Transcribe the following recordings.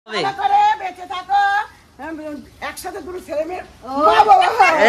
বেঁচে থাকো একসাথে দুটো ছেলে মেয়ে মা বাবা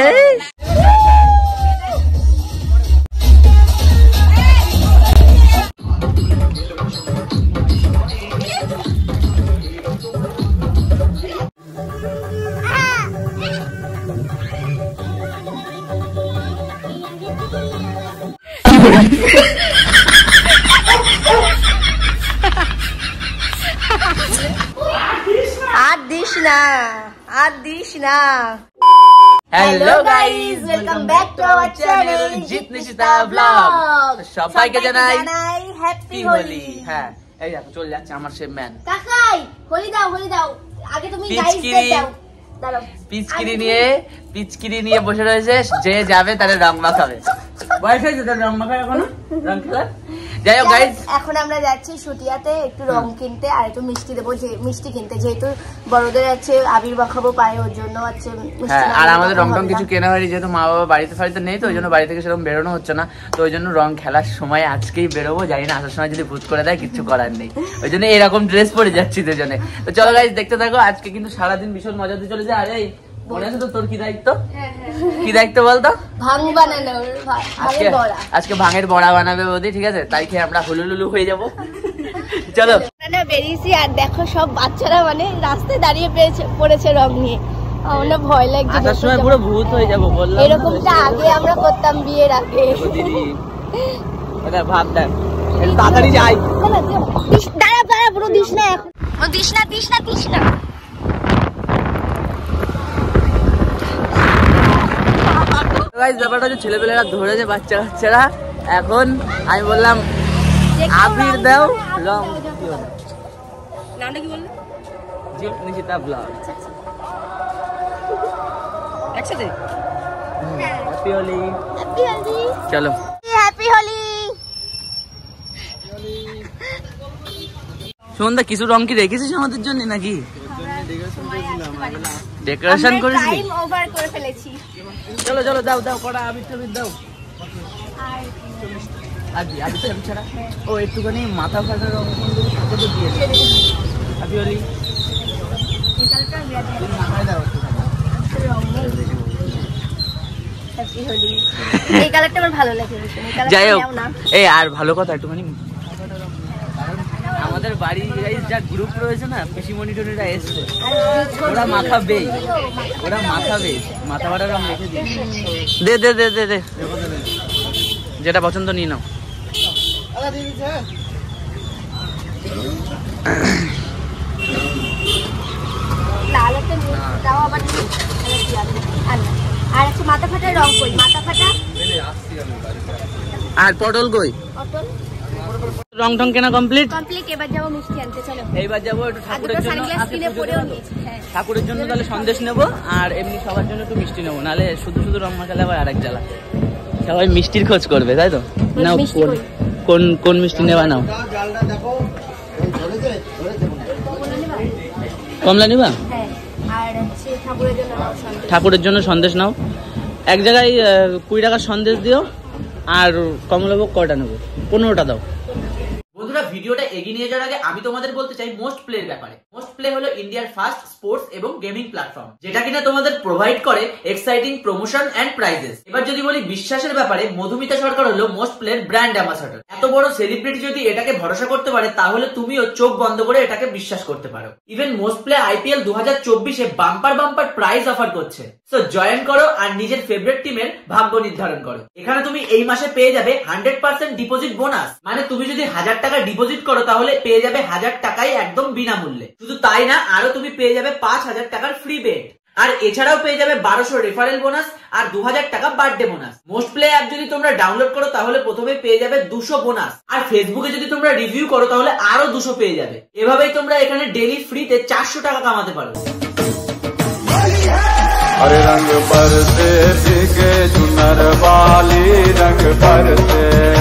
hello guys welcome back to our channel Jeet Nishita blog. সবাইকে জানাই হ্যাপি হোলি। হ্যাঁ এই দেখো চলে যাচ্ছে আমার সে ম্যান কাকাই। হোলি দাও আগে তুমি গাইস দাও। দাঁড়াও পিচকিরি নিয়ে বসে রয়েছে, যে যাবে তারে রং মাখাবে। বয়স হয়েছে তার রং মাখাবে এখনো, রং খেলার। যাই হোক গাইস, এখন আমরা যাচ্ছি শুটিয়াতে একটু রং কিনতে আর একটু মিষ্টি দেবো, যে মিষ্টি কিনতে, যেহেতু বড়দের আছে আবির মাখাবো পায়ে, ওর জন্য আছে মিষ্টি। আর আমাদের রং টং কিছু কেনা হয়নি, যেহেতু মা বাবা বাড়িতে নেই, তো ওই জন্য বাড়ি থেকে সেরকম বেরোনো হচ্ছে না, তো ওই জন্য রং খেলার সময় আজকেই বেরোবো। জানি না আসার সময় যদি ভূত করে দেয়, কিছু করার নেই, ওই জন্য এরকম ড্রেস পরে যাচ্ছি দুজনে। তো চলো গাইস দেখতে থাকো, আজকে কিন্তু সারাদিন ভীষণ মজা দিয়ে চলে যায়। আরে মনে আছে তো তোর কি দায়িত্ব? কি দায়িত্ব বলতো? ভাঙ বানানো, আজকে ভাঙের বড়া বানাবে বৌদি, ঠিক আছে? তাই খেয়ে আমরা হুলুলুলু হয়ে যাবো। চলো বেরিয়েছি আর দেখো সব বাচ্চারা মানে রাস্তায় দাঁড়িয়ে পড়েছে রং নিয়ে। আমার ভয় লাগছে, আসার সময় পুরো ভূত হয়ে যাবো বললাম। এরকমটা আগে আমরা করতাম বিয়ের আগে। দিদি এটা ভাত দেন, তাড়াতাড়ি যাই। দাঁড়া পুরো দিস না, এখন দিস না। ব্যাপারটা হচ্ছে ছেলেপেলেরা ধরেছে, বাচ্চারা। এখন আমি বললাম আবির দাও, রং নামটা কি বললে? জিৎ নিশিতা ব্লগ। একসাথে হ্যাপি হোলি। চলো হ্যাপি হোলি। সন্ধ্যা কিছু রং কি রেখেছিস আমাদের জন্য নাকি? ডেকোরেশন করেছি, টাইম ওভার করে ফেলেছি। চলো দাও কড়া আবির টাবির দাও। আবির ছাড়া ও একটুখানি মাথা ফাটা রং দিয়ে হ্যাপি হোলি। এই কালারটা আমার ভালো লাগে। যাই হোক, এই আর ভালো কথা একটুখানি আমাদের বাড়ি যা গ্রুপ রয়েছে না, পিসিমণি টনিরা এসছে, ওরা মাখাবে, মাথা ফাটা রং রেখে দে যেটা পছন্দ নিয়ে নাও। আর একটা মাথা ফাটা রং কই, মাথা ফাটা। আর পটল কই? রং টং কেনা কমপ্লিট। এবার যাবো মিষ্টি আনতে, চলো। এইবার যাবো একটু ঠাকুরের জন্য তাহলে সন্দেশ নেবো, আর এমনি সবার জন্য একটু মিষ্টি নেবো, নাহলে শুধু রং মাখালে আবার আরেক জ্বালা। সবাই মিষ্টির খোঁজ করবে, তাই তো? নাও কোন মিষ্টি নেবা? নাও কমলা নিবা? ঠাকুরের জন্য সন্দেশ নাও। এক জায়গায় 20 টাকার সন্দেশ দিও, আর কমলাভোগ কয়টা নেবো? 15টা দাও। বন্ধুরা, ভিডিওটা এগিয়ে নিয়ে যাওয়ার আগে আমি তোমাদের বলতে চাই মোস্ট প্লে এর ব্যাপারে। মোস্ট প্লে হলো ইন্ডিয়ার ফার্স্ট স্পোর্টস এবং গেমিং প্ল্যাটফর্ম, যেটা কিনা তোমাদের প্রোভাইড করে এক্সাইটিং প্রমোশন এন্ড প্রাইজেস। এবার যদি বলি বিশ্বাসের ব্যাপারে, মধুমিতা সরকার হলো মোস্ট প্লের ব্র্যান্ড অ্যাম্বাসাডর। এত বড় সেলিব্রিটি যদি এটাকে ভরসা করতে পারে, তাহলে তুমিও চোখ বন্ধ করে এটাকে বিশ্বাস করতে পারো। ইভেন মোস্ট প্লে IPL 2024-এ বাম্পার প্রাইজ অফার করছে। সো জয়েন করো আর নিজের ফেভারিট টিমের ভাগ্য নির্ধারণ করো। এখানে তুমি এই মাসে পেয়ে যাবে 100% ডিপোজিট বোনাস, মানে তুমি যদি 1000 টাকা ডিপোজিট করো তাহলে পেয়ে যাবে 1000 টাকাই একদম বিনামূল্যে। শুধু তাই না, আরো তুমি পেয়ে যাবে 5000 টাকার ফ্রি বেড, আর এছাড়াও পেয়ে যাবে 1200 রেফারেল বোনাস আর 2000 টাকা birthday bonus. Most play app যদি তোমরা ডাউনলোড করো তাহলে প্রথমে পেয়ে যাবে 200 বোনাস, আর ফেসবুকে যদি তোমরা রিভিউ করো তাহলে আরো 200 পেয়ে যাবে। এভাবেই তোমরা এখানে ডেইলি ফ্রিতে 400 টাকা কামাতে পারো। अरे रंग बरसे भीगे चुनर वाली रंग बरसे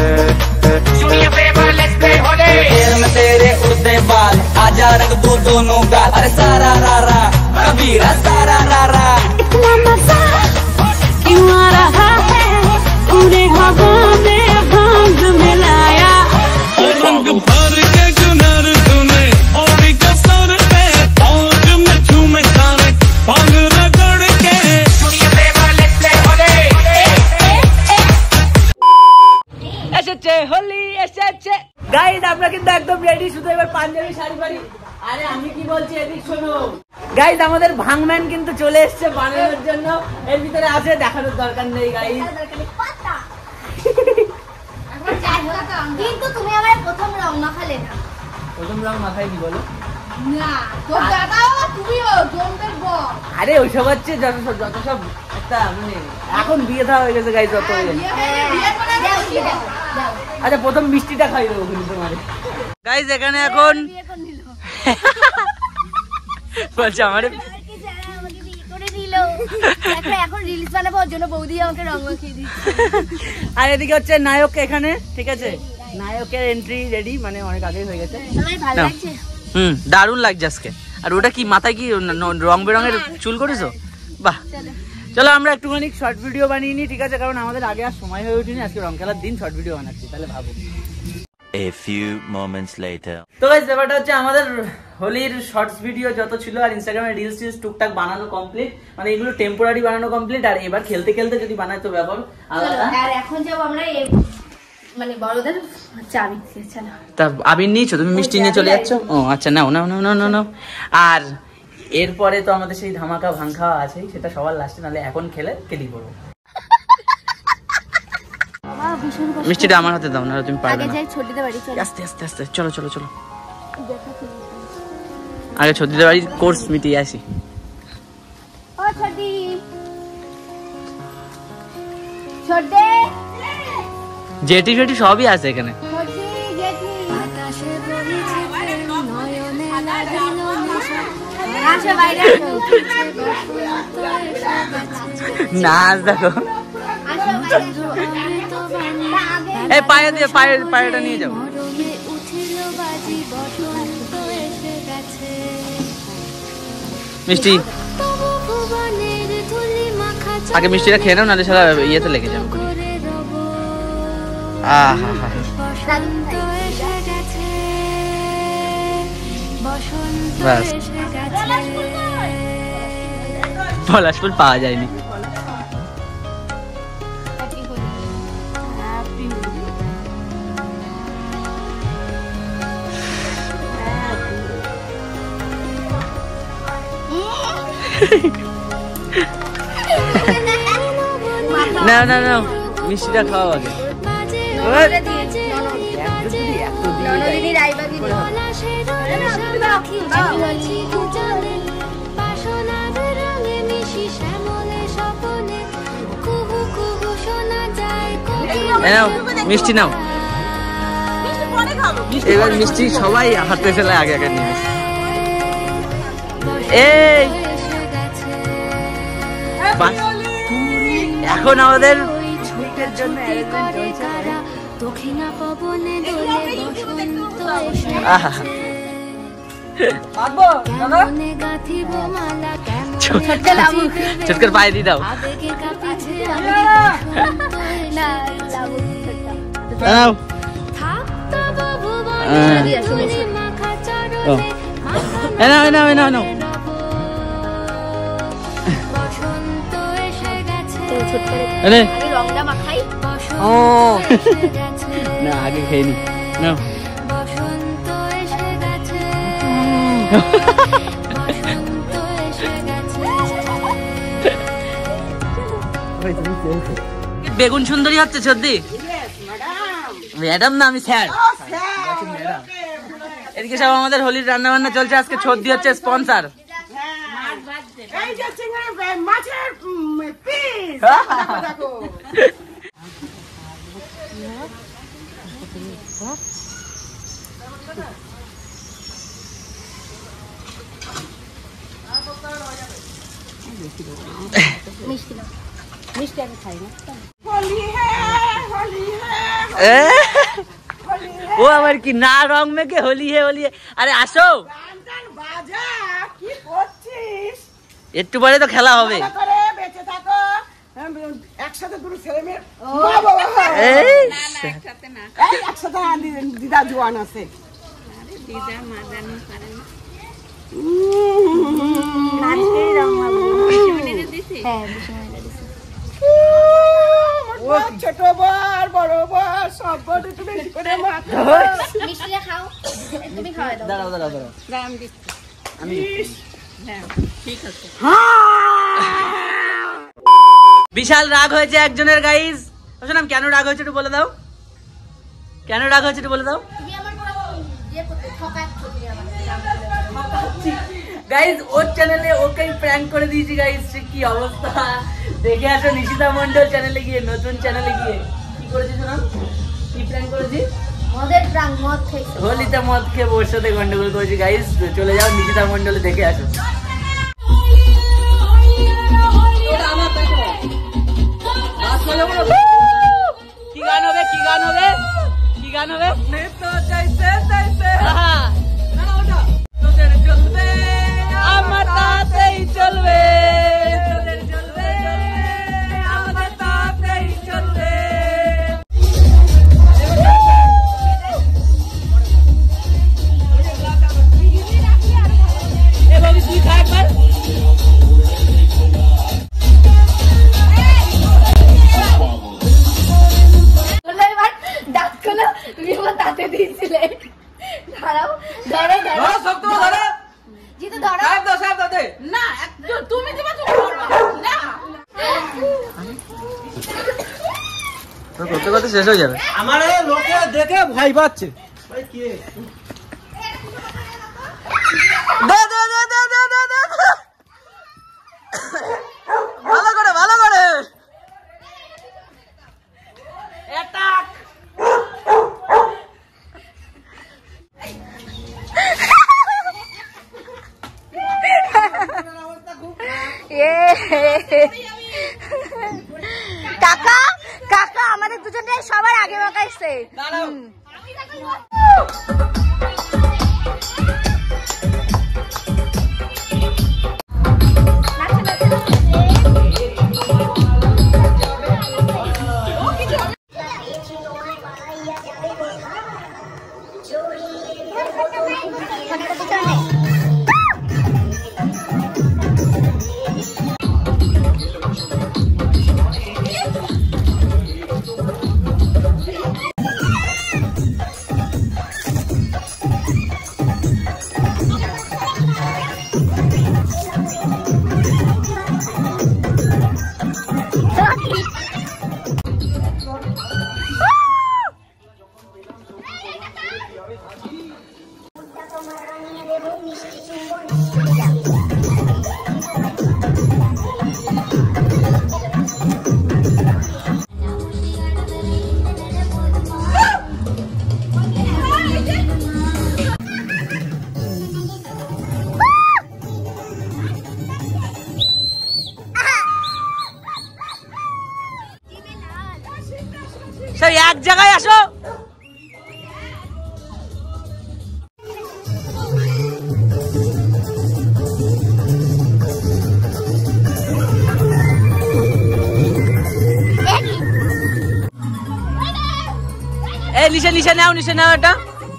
में तेरे उड़ते बाल आजा रंग दो दोनों गाल अरे सारा रारा कबीरा सारा रारा इतना मजा क्यों आ रहा है पूरे हवा में भांग मिलाया रंग भर के चुनर तूने और कसर पे একদম রেডি, শুধু এবার পাঞ্জাবি শাড়ি পারি। আরে আমি কি বলছি এদিক শোনো গাইজ, আমাদের ভাংম্যান কিন্তু চলে এসছে বানানোর জন্য। এর ভিতরে আছে, দেখানোর দরকার নেই গাইজ। কিন্তু তুমি আমার প্রথম রং মাখালে না। প্রথম রং মাথায় কি বলো? আরে ওইসব হচ্ছে যত সব একটা মানে এখন বিয়ে দেওয়া হয়ে গেছে গাইজ, যত আচ্ছা প্রথম মিষ্টিটা খাই দেবো কিন্তু তোমার গাইজ। এখানে এখন বলছে আমার এখন রিলস বানাবো, ওর জন্য বৌদি আমাকে রং মাখিয়ে দিচ্ছে। আর এদিকে হচ্ছে নায়ক এখানে, ঠিক আছে, নায়কের এন্ট্রি রেডি, মানে অনেক আগেই হয়ে গেছে। ভালো লাগছে, দারুণ লাগছে আজকে। আর ওটা কি মাথায় কি রং বেরঙের চুল করেছো? বাহ, চলো আমরা একটুখানি শর্ট ভিডিও বানিয়ে নিই, ঠিক আছে, কারণ আমাদের আগে আর সময় হয়ে ওঠেনি। আজকে রং খেলার দিন, শর্ট ভিডিও বানাচ্ছি, তাহলে ভাবো। A few moments later. তো গাইস ব্যাপারটা হচ্ছে আমাদের হোলির শর্টস ভিডিও যত ছিল আর ইনস্টাগ্রামে রিলস টুকটাক বানানো কমপ্লিট, মানে এগুলো টেম্পোরারি বানানো কমপ্লিট। আর এবার খেলতে খেলতে যদি বানাই তো ব্যাপার আলাদা। আর এখন যাব আমরা মানে বড়দের চাবি দিয়েছে না। তা আবির নিয়েছো তুমি? মিষ্টি নিয়ে চলে যাচ্ছ? ও আচ্ছা, নাও নাও নাও নাও নাও। আর এরপরে তো আমাদের সেই ধামাকা ভাং খাওয়া আছেই, সেটা সবার লাস্টে, নাহলে এখন খেলে কেলি করবো। মিষ্টিটা আমার হাতে দাও, না তুমি পারবে না। আস্তে আস্তে আস্তে, চলো চলো চলো, আগে ছোটিদের বাড়ির কোর্স মিটিয়ে আসি। জেটি ফেটি সবই আছে এখানে। নাচ দেখো, এই পায়ে দিয়ে পায়েটা নিয়ে যাও। মিষ্টি আগে মিষ্টিটা খেয়ে নাও, নাহলে সারা ইয়েতে লেগে যাবে। পলাশ ফুল পাওয়া যায়নি। না না না, মিষ্টিটা খাওয়া আগে। মিষ্টি নাও, এবার মিষ্টি সবাই হাতে ফেলে আগে আগে নিয়ে। এই এখন আমাদের জন্য ছোটকার পায়ে দিয়ে দাও। না আগে খেয়ে নি। বেগুন সুন্দরী হচ্ছে সর্দি। ম্যাডাম না, আমি স্যার। এদিকে সব আমাদের হোলির রান্না বান্না চলছে। আজকে সর্দি হচ্ছে স্পন্সর। মিষ্টি আমি খাই না। ও আবার কি না রং মেখে হোলি হে হোলি। আরে আসো, একটু পরে তো খেলা হবে। একসাথে দুটো ছেলে মেয়ে একসাথে দিদা জোয়ান আছে। ছোট বর বড় বর সব বর একটু বেশি করে মাখো। মিষ্টিটা খাও, তুমি খাওয়াই দাও। দাঁড়াও। আমি ঠিক আছে। বিশাল রাগ হয়েছে একজনের গাইস। শোনাম কেন রাগ হয়েছে একটু বলে দাও, কেন রাগ হয়েছে একটু বলে দাও তুমি আমার পুরো ইয়ে করতে ঠকাচ্ছ তুমি আমার। গাইস। ওর চ্যানেলে ওকে প্র্যাঙ্ক করে দিয়েছি গাইস, কি অবস্থা দেখে আসো নিশিতা মন্ডল চ্যানেলে গিয়ে, নতুন চ্যানেলে গিয়ে কি করেছি শোনাম, কি প্র্যাঙ্ক করেছি। মদের প্রাং, মদ খেয়েছো। হোলিতে মদ খেয়ে ওর সাথে গন্ডগোল করেছি গাইস। চলে যাও নিশিতা মন্ডলে দেখে আসো। কি গান হবে, কি গান হবে, কি গান হবে? আমার তাতেই চলবে, আমাদের তাতেই চলবে। এবার তুই খা একবার। এবার দাঁত খোলো, তুমি আমার দাঁতে দিয়েছিলে। দাঁড়াও, ধরো জিতু ধরো। না তুমি দিবা, না করতে করতে শেষ হয়ে যাবে। আমার লোকে দেখে ভয় পাচ্ছে। ভালো করে ভালো করে কাকা কাকা আমাদের দুজনটাই সবার আগে বাঁকাইছে। সব এক জায়গায় আসো। এই নিশে নিশে নাও, নিশে নাও এটা।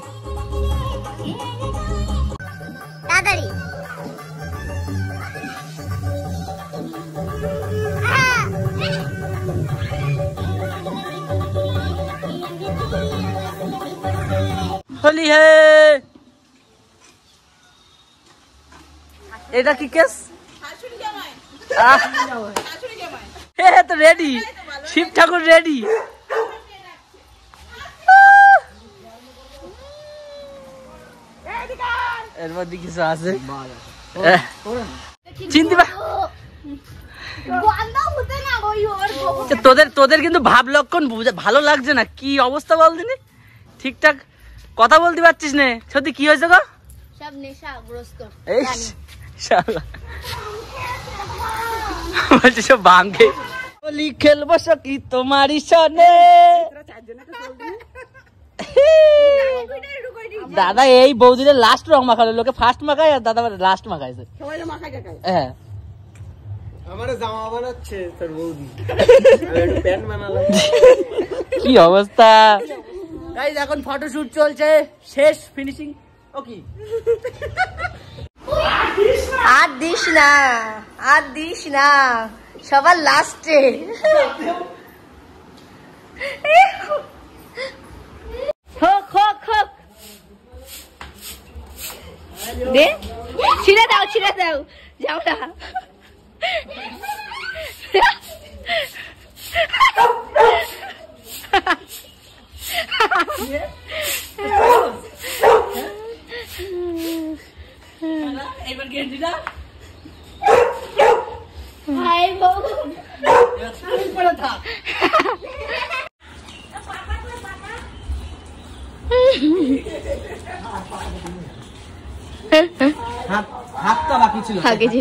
তাড়াতাড়ি হোলি হে। এটা কি কেস? তো রেডি, শিব ঠাকুর রেডি। এর মধ্যে কিছু আছে চিনতে পার। তোদের কিন্তু ভাব লক্ষণ ভালো লাগছে না, কি অবস্থা বল দিনি? ঠিকঠাক কথা বলতে পারছিস না, সত্যি কি হয়েছে গো? সব নেশাগ্রস্ত। এই শালা বলছি সব ভাঙে। হোলি খেলবো সখী তোমারই সনে। দাদা এই বৌদিরে লাস্ট রং মাখালো, লোকে ফার্স্ট মাখায় আর দাদা লাস্ট মাখাইছে। হ্যাঁ আমার জামা বানাচ্ছে তোর বৌদি, প্যান্ট বানালাম। কি অবস্থা গাইস, এখন ফটোশুট চলছে, শেষ ফিনিশিং। ওকে আর দিস না, আর দিস না, সবার লাস্টে। হোক হোক হোক দে ছিঁড়ে দাও যাও না এবার গেন্ডিটা হাই বউ পড়ে থাক। হাতটা বাকি ছিল।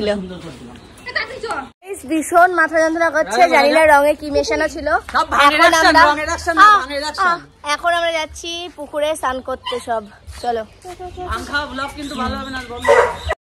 ভীষণ মাথা যন্ত্রণা করছে, জানি না রঙে কি মেশানো ছিল। এখন আমরা যাচ্ছি পুকুরে স্নান করতে সব। চলো। আম খাওয়া ব্লগ কিন্তু ভালো হবে না।